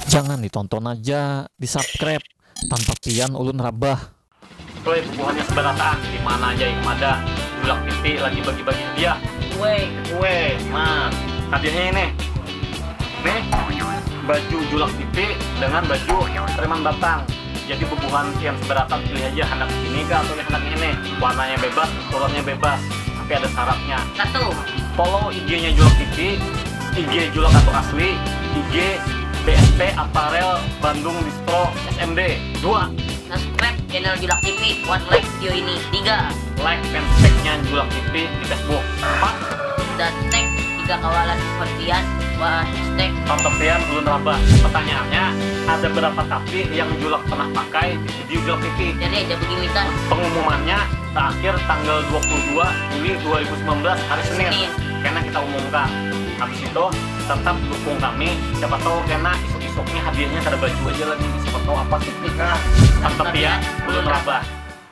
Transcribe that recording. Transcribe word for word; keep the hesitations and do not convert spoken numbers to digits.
Jangan ditonton aja, di subscribe. Tanpa pian ulun rabah. Woi, bubuhannya seberataan di mana aja yang ada. Julak T V lagi bagi-bagi hadiah. Weh, Weh, mas, hadiahnya ini. Nih, baju Julak T V dengan baju Preman Batang. Jadi bubuhan yang seberatan pilih aja hendak ini kah atau hendak ini. Warnanya bebas, ukurannya bebas, tapi ada syaratnya. satu, Follow I G-nya Julak T V, I G Julak atau asli, I G B S P Apparel Bandung Distro S M D. Dua, subscribe channel Julak T V buat like video ini. Tiga, like fanspage-nya Julak T V di Facebook. Empat, dan tag tiga kawalan sepertian buat hashtag. Pantopian belum rabah. Pertanyaannya, ada berapa tapi yang Julak pernah pakai di video Julak T V? Jadi ada begini kan. Pengumumannya terakhir tanggal dua puluh dua Juli dua ribu sembilan belas hari Senin. Senin. Karena kita umumkan. Habis itu tetap dukung kami. Siapa tahu karena isuk-isuknya hadiahnya ada baju aja lagi. Siapa tahu apa sih? Pantopian belum rabah.